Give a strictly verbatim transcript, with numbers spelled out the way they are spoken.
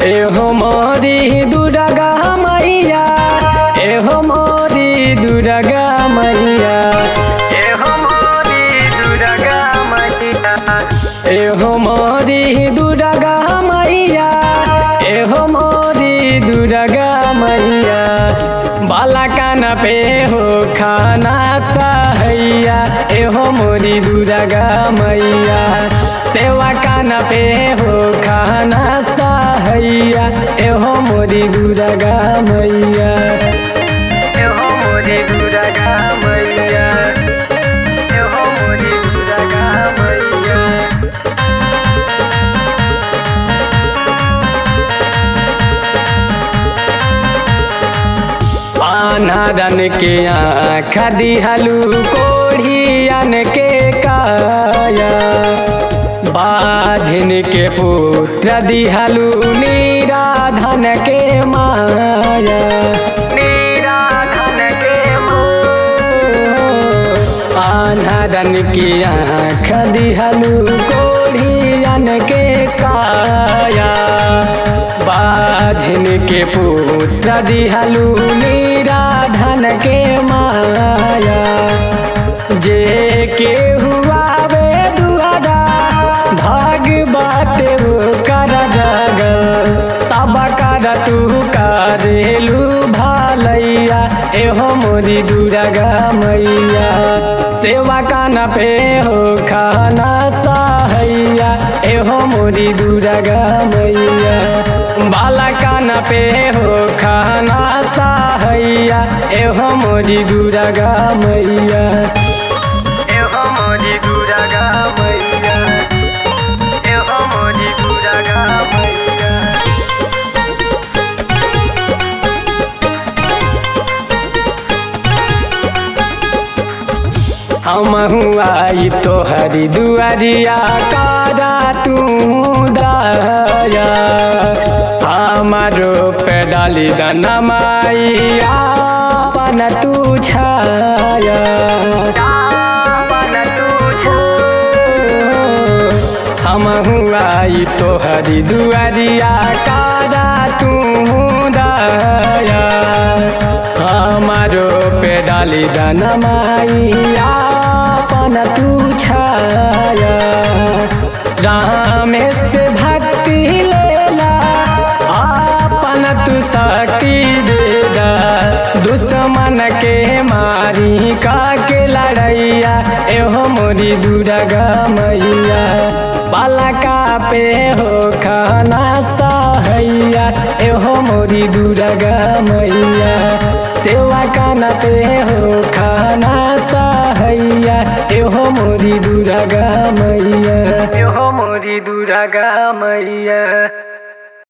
एहो मोरी दुर्गा मैया, एहो मोरी दुर्गा मैया, एहो मोरी दुर्गा मैया, एहो मोरी दुर्गा मैया, एहो मोरी दुर्गा मैया। बाला कान पे हो खाना सहैया, एहो मोरी दुर्गा मैया। सेवा कान पे हो खाना सहैया, एहो मोरी दुर्गा मैया, एहो मोरी दुर्गा मैया, एहो मोरी दुर्गा मैया। अनारन के आँख दिहलू कोढ़ियन के काया, बाझिन के पुत्र दिहलू निराधन के माया, निराधन के माया। अनारन की आँख दिहलू कोढ़ियन के काया, बाझिन के पुत्र दिहलू निराधन के माया। जे के हुआ वे दुआरा भाग बाटे वो कर जगल, सब कर तू करेलू भलैया, एहो मोरी दुर्गा मैया। सेवा कान पे हो खाना सहैया, एहो मोरी दुर्गा मैया। बाला कान पे हो खाना सहैया, एहो मोरी दुर्गा मैया, एहो मोरी दुर्गा मैया, एहो मोरी दुर्गा मैया। हम आई तोहरी दुआरिया कारा तू दया, हमारो पे डाली दाना माइया पन तू छाया, हम आई तोहरी दुआरिया कारा तू दया, हमारो पे डाली दाना माइया पन तू छाया। राम से भक्ति लेला आपन तू शक्ति देदा, दुश्मन के मारी का के लड़ैया, एहो मोरी दुर्गा मैया। बाला का पे हो खाना सहैया, एहो मोरी दुर्गा मैया। सेवा कान पे हो खाना सहैया, एहो मोरी दुर्गा मैया, एहो मोरी दुर्गा मैया।